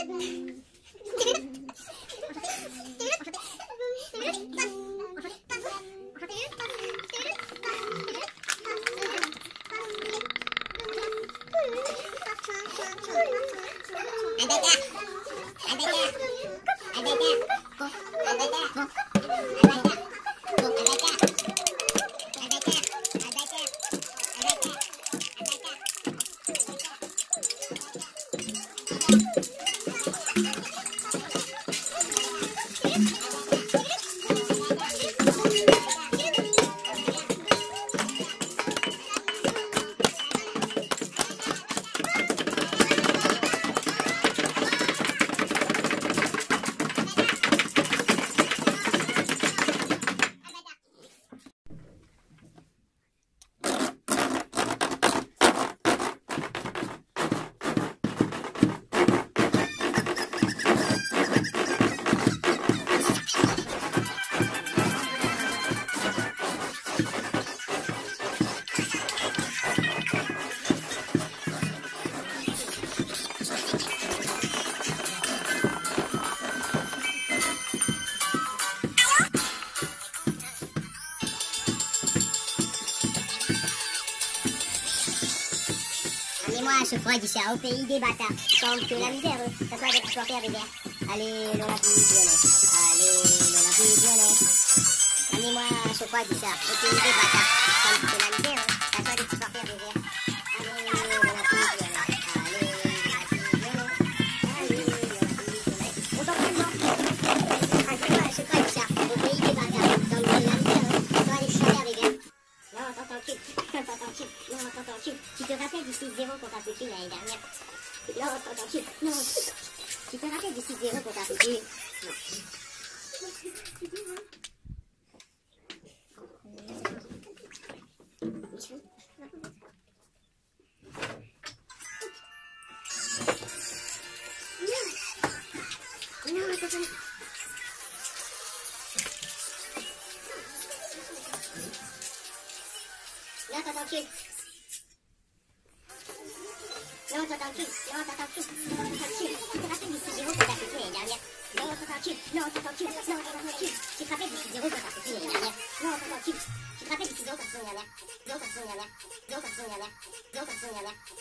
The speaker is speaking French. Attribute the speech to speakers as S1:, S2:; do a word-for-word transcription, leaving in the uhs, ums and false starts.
S1: Amenez-moi un chevreuil du chat au pays des bâtards. Tant que la misère, ça soit avec supporter rivière. Allez, l'Olympique lyonnais. Allez, l'Olympique lyonnais. Amenez-moi un chevreuil du chat au pays des bâtards. Tant que la misère, ça soit avec supporter rivière. Allez, l'Olympique lyonnais. Allez, l'Olympique lyonnais. Allez, l'Olympique lyonnais. On t'en prie, non? Amenez-moi un chevreuil du chat au pays des bâtards. Tant que la misère, ça soit avec supporter rivière. Non, t'entends cul, t'entends cul, non, t'entends cul. Tu te rappelles du six zéro qu'on t'a foutu l'année dernière? Non, t'entends cul, non. Tu te rappelles du six zéro qu'on t'a foutu? Non. Non, attends, non, t'entends cul. Non, t'entends cul. Non, t'entends cul. Non, t'entends cul. Tu te rappelles du six zéro qu'on t'a foutu l'année dernière? Non, t'entends cul. Non, t'entends cul. Non, t'entends cul. Tu te rappelles du six zéro qu'on t'a foutu l'année dernière? Non, t'entends cul. Tu te rappelles du six zéro qu'on t'a foutu l'année dernière? Non, qu'on t'a foutu l'année dernière. Non, qu'on t'a foutu l'année dernière. Non, qu'on t'a foutu l'année dernière.